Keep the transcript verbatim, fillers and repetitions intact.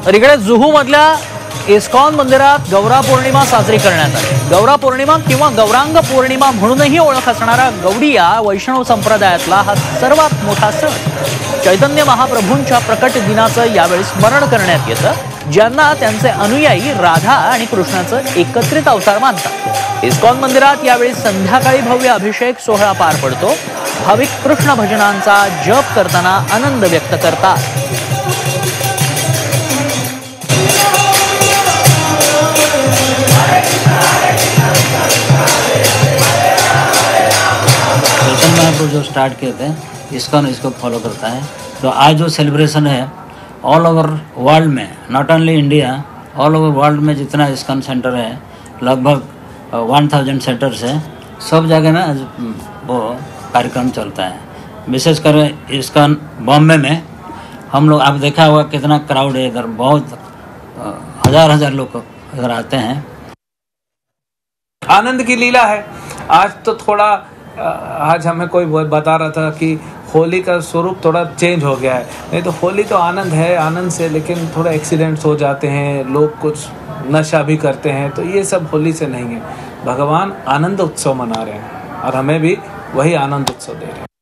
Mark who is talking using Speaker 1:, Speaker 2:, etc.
Speaker 1: तर इकडे जुहू मधल्या इस्कॉन मंदिरात गौरा पौर्णिमा साजरी करण्यात आली। गौरा पौर्णिमा किंवा गौरांग पौर्णिमा म्हणूनही ओळख असणारा गौडीया वैष्णव संप्रदायातला हा सर्वात मोठा सण चैतन्य महाप्रभूंच्या प्रकट दिनाचं यावेळी स्मरण करण्यात येतं, ज्यांना त्यांचे अनुयायी राधा आणि कृष्णाचं एकत्रित अवतार मानतात। इस्कॉन मंदिरात यावेळी संध्याकाळी भव्य अभिषेक सोहळा पार पडतो। भाविक कृष्ण भजनांचा जप करताना आनंद व्यक्त करतात।
Speaker 2: चैतन्य महाप्रभु जो स्टार्ट किए थे, इस्कॉन इसको फॉलो करता है। तो आज जो सेलिब्रेशन है ऑल ओवर वर्ल्ड में, not only India, all over world में जितना इस्कॉन सेंटर है, लगभग वन थाउजेंड सेंटर्स है, सब जगह में आज वो कार्यक्रम चलता है। विशेषकर इस्कॉन बॉम्बे में हम लोग, आप देखा होगा कितना क्राउड है इधर, बहुत हजार हजार लोग इधर आते हैं।
Speaker 3: आनंद की लीला है। आज तो थोड़ा आज हमें कोई बता रहा था कि होली का स्वरूप थोड़ा चेंज हो गया है। नहीं तो होली तो आनंद है, आनंद से, लेकिन थोड़ा एक्सीडेंट्स हो जाते हैं, लोग कुछ नशा भी करते हैं, तो ये सब होली से नहीं है। भगवान आनंद उत्सव मना रहे हैं और हमें भी वही आनंद उत्सव दे रहे हैं।